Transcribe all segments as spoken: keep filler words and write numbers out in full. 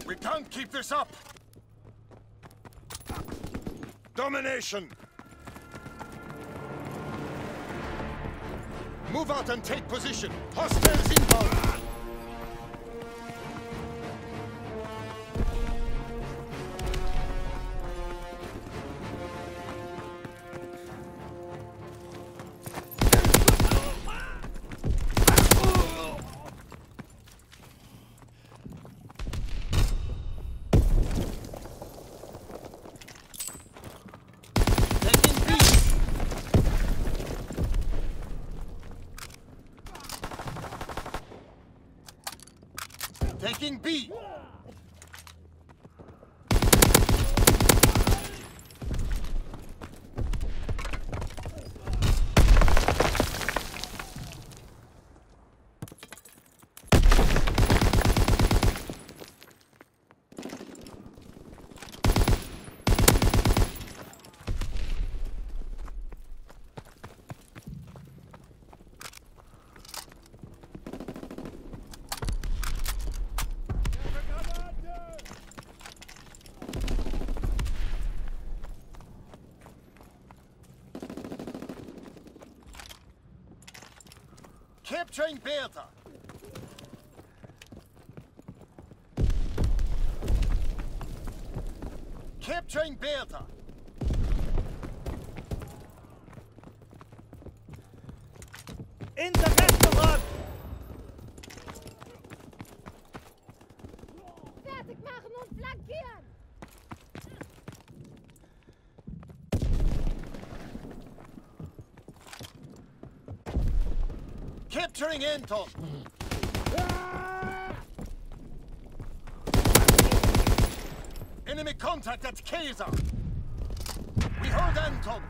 We can't keep this up! Domination! Move out and take position! Hostiles inbound! Taking B! Capturing Bertha! Capturing Bertha! In the Restaurant! Fertig machen und flankieren! Capturing Anton! Enemy contact at Kaiser! We hold Anton!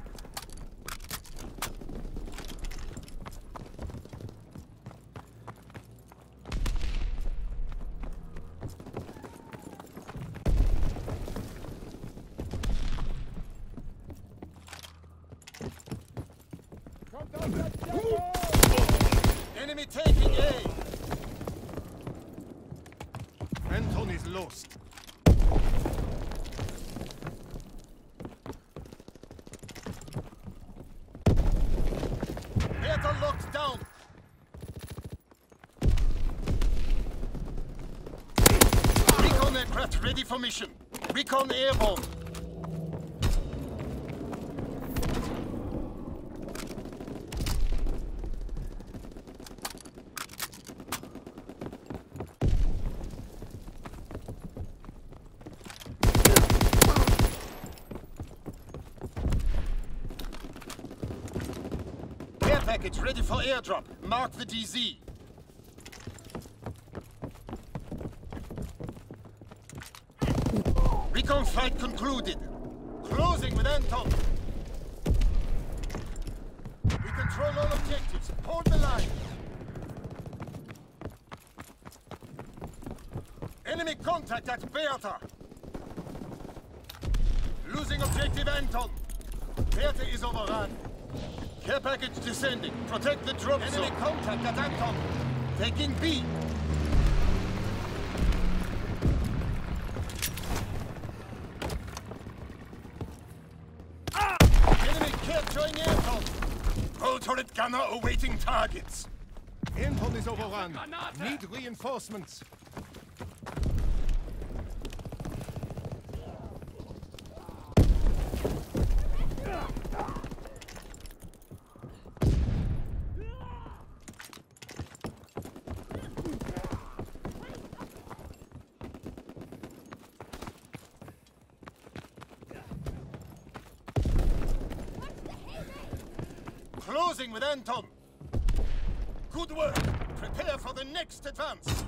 Enemy taking A! Anton is lost. Bertha locked down! Recon aircraft ready for mission. Recon airborne. Package ready for airdrop. Mark the D Z. Recon flight concluded. Closing with Anton. We control all objectives. Hold the line. Enemy contact at Bertha. Losing objective Anton. Bertha is overrun. Care package descending. Protect the drop zone. Enemy contact at Anton. Taking B. Ah! Enemy capturing Anton. Hull turret gunner awaiting targets. Anton is overrun. Need reinforcements. Closing with Anton. Good work. Prepare for the next advance.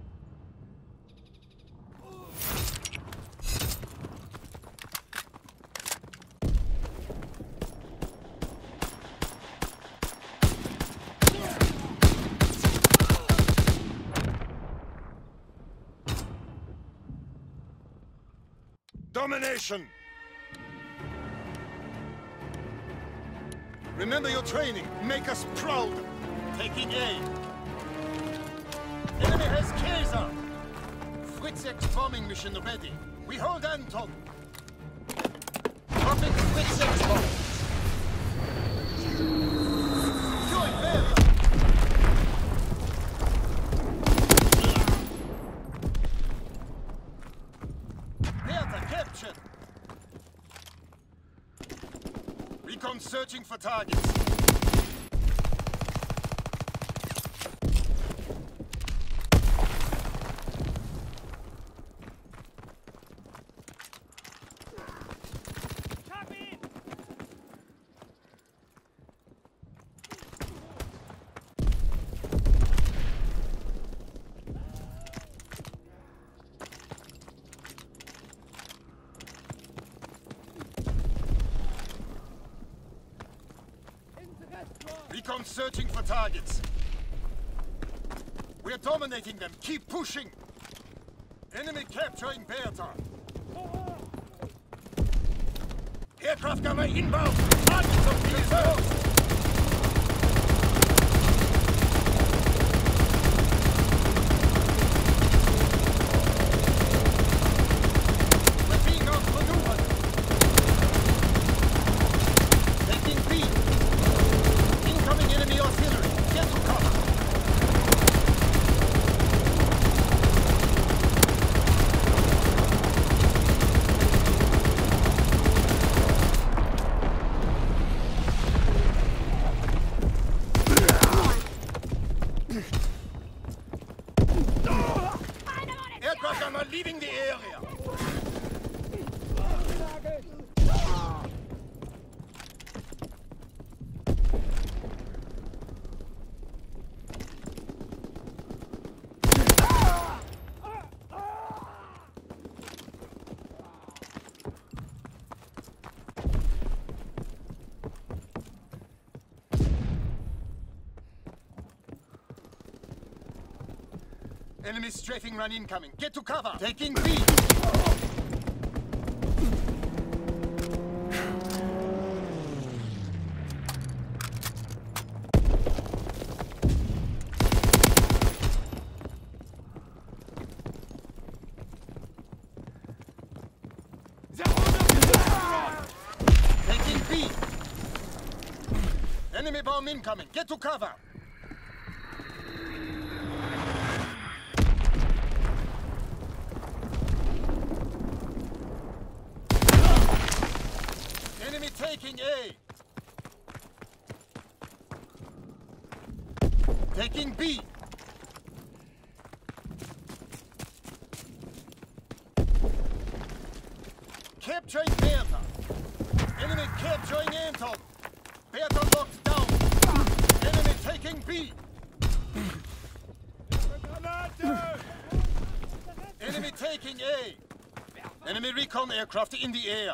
Domination. Remember your training. Make us proud. Taking A. Enemy has Kaiser. Fritz X bomb Incoming mission ready. We hold Anton. Dropping quick sex bomb. Join Bertha. Bertha captured. Recon searching for targets. Recon searching for targets. We're dominating them. Keep pushing. Enemy capturing Bertha. Aircraft gunner inbound. Targets of the reserves. We're being outmaneuvered. Taking B. Incoming enemy artillery. Get to cover. Aircraft gunner leaving the area. Enemy strafing run incoming. Get to cover. Taking B. Taking B. Enemy bomb incoming. Get to cover. Enemy taking A. Taking B. Capturing Bertha. Enemy capturing Anton. Bertha locked down. Enemy taking B. Enemy taking A. Enemy recon aircraft in the air.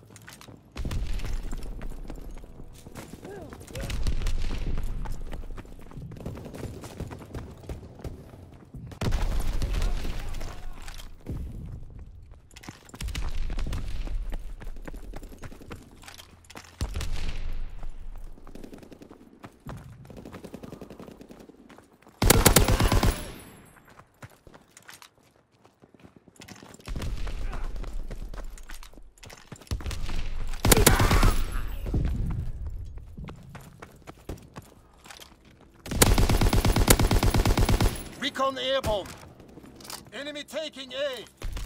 Recon airborne. Enemy taking A.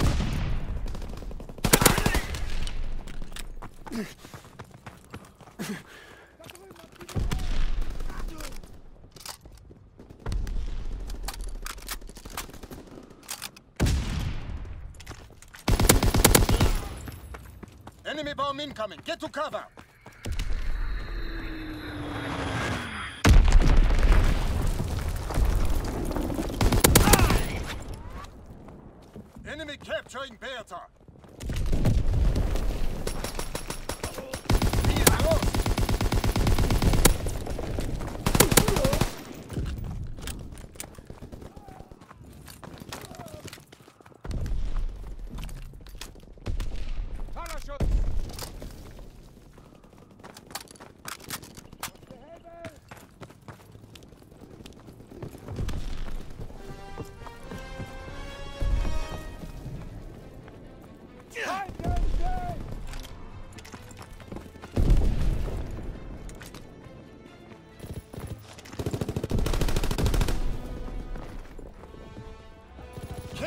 Enemy bomb incoming. Get to cover. Enemy capturing Bertha. He is lost.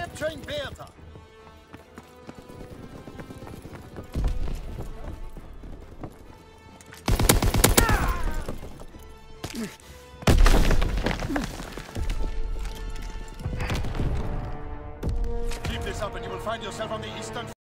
Capturing Bertha. Keep this up and you will find yourself on the eastern